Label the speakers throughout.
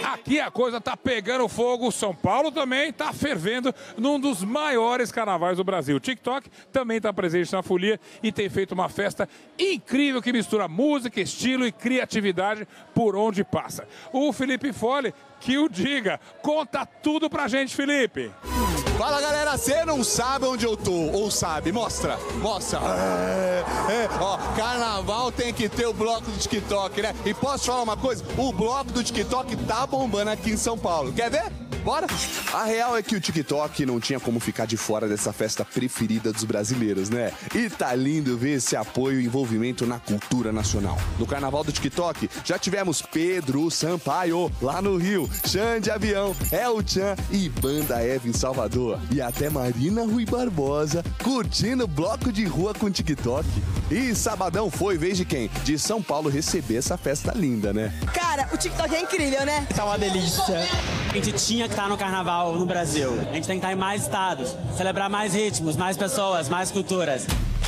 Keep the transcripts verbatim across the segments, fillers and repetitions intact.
Speaker 1: Aqui a coisa tá pegando fogo, São Paulo também tá fervendo num dos maiores carnavais do Brasil. O TikTok também tá presente na folia e tem feito uma festa incrível que mistura música, estilo e criatividade por onde passa. O Felipe Fole, que o diga, conta tudo pra gente, Felipe.
Speaker 2: Fala, galera, você não sabe onde eu tô, ou sabe? Mostra, mostra. É, é, ó, carnaval tem que ter o bloco do TikTok, né? E posso falar uma coisa? O bloco do TikTok tá bombando aqui em São Paulo. Quer ver? Bora? A real é que o TikTok não tinha como ficar de fora dessa festa preferida dos brasileiros, né? E tá lindo ver esse apoio e envolvimento na cultura nacional. No carnaval do TikTok, já tivemos Pedro Sampaio lá no Rio, Xande Avião, El Chan e Banda Eva em Salvador. E até Marina Rui Barbosa curtindo bloco de rua com TikTok. E sabadão foi vez de quem? De São Paulo receber essa festa linda, né?
Speaker 3: Cara, o TikTok é incrível, né?
Speaker 4: Tá uma delícia. A gente tinha que estar no carnaval no Brasil. A gente tem que estar em mais estados, celebrar mais ritmos, mais pessoas, mais culturas.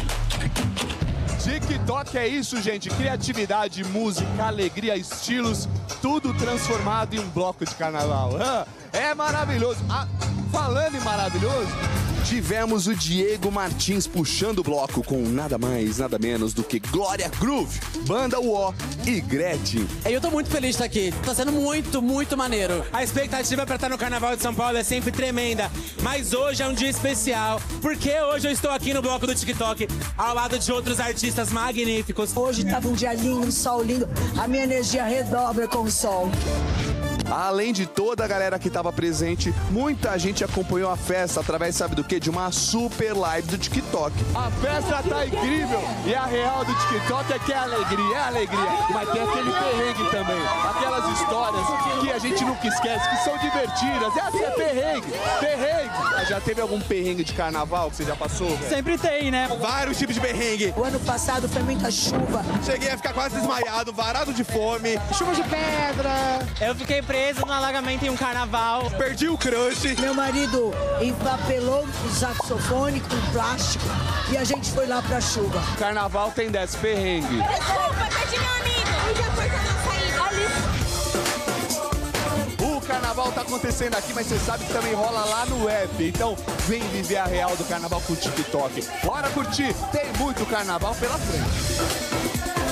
Speaker 2: TikTok é isso, gente. Criatividade, música, alegria, estilos, tudo transformado em um bloco de carnaval. É maravilhoso. Ah, falando em maravilhoso, tivemos o Diego Martins puxando o bloco com nada mais, nada menos do que Glória Groove, Banda Uó e Gretchen.
Speaker 4: Eu tô muito feliz de estar aqui. Tá sendo muito, muito maneiro.
Speaker 5: A expectativa pra estar no Carnaval de São Paulo é sempre tremenda, mas hoje é um dia especial, porque hoje eu estou aqui no bloco do TikTok, ao lado de outros artistas magníficos.
Speaker 3: Hoje tava um dia lindo, um sol lindo, a minha energia redobra com o sol.
Speaker 2: Além de toda a galera que estava presente, muita gente acompanhou a festa através, sabe do quê? De uma super live do TikTok. A festa tá incrível e a real do TikTok é que é alegria, é alegria. Mas tem aquele perrengue também, aquelas histórias que a gente nunca esquece, que são divertidas. Essa é perrengue, perrengue. Já teve algum perrengue de carnaval que você já passou? Velho?
Speaker 5: Sempre tem, né?
Speaker 2: Vários tipos de perrengue.
Speaker 3: O ano passado foi muita chuva.
Speaker 2: Cheguei a ficar quase desmaiado, varado de fome. Chuva de pedra.
Speaker 5: Eu fiquei preso no alagamento em um carnaval.
Speaker 2: Perdi o crush.
Speaker 3: Meu marido empapelou o saxofone com plástico e a gente foi lá pra chuva.
Speaker 2: Carnaval tem dez perrengue.
Speaker 6: Desculpa, perdi meu amigo. Eu já foi quando eu saí.
Speaker 2: O carnaval tá acontecendo aqui, mas você sabe que também rola lá no app. Então vem viver a real do carnaval com o TikTok. Bora curtir, tem muito carnaval pela frente.